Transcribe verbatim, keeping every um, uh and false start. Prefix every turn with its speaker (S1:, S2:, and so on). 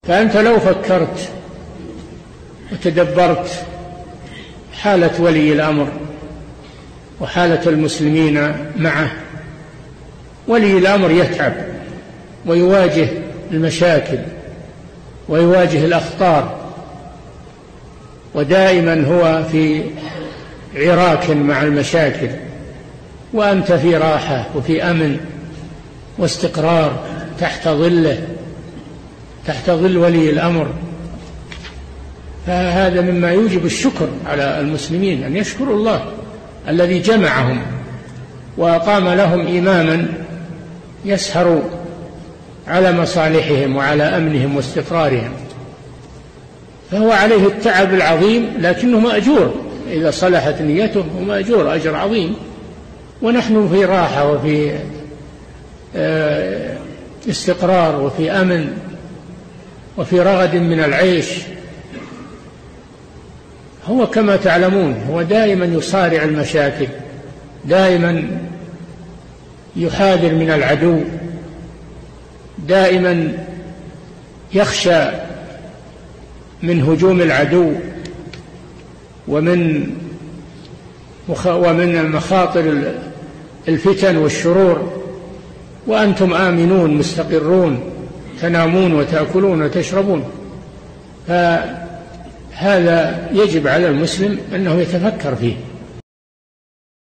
S1: فأنت لو فكرت وتدبرت حالة ولي الأمر وحالة المسلمين معه، ولي الأمر يتعب ويواجه المشاكل ويواجه الأخطار، ودائما هو في عراك مع المشاكل، وأنت في راحة وفي أمن واستقرار تحت ظله، تحت ظل ولي الأمر. فهذا مما يوجب الشكر على المسلمين، أن يشكروا الله الذي جمعهم وأقام لهم إماما يسهر على مصالحهم وعلى أمنهم واستقرارهم. فهو عليه التعب العظيم، لكنه مأجور إذا صلحت نيته، ومأجور أجر عظيم. ونحن في راحة وفي استقرار وفي أمن وفي رغد من العيش. هو كما تعلمون هو دائما يصارع المشاكل، دائما يحاذر من العدو، دائما يخشى من هجوم العدو ومن ومن مخاطر الفتن والشرور، وأنتم آمنون مستقرون تنامون وتأكلون وتشربون. فهذا يجب على المسلم أنه يتفكر فيه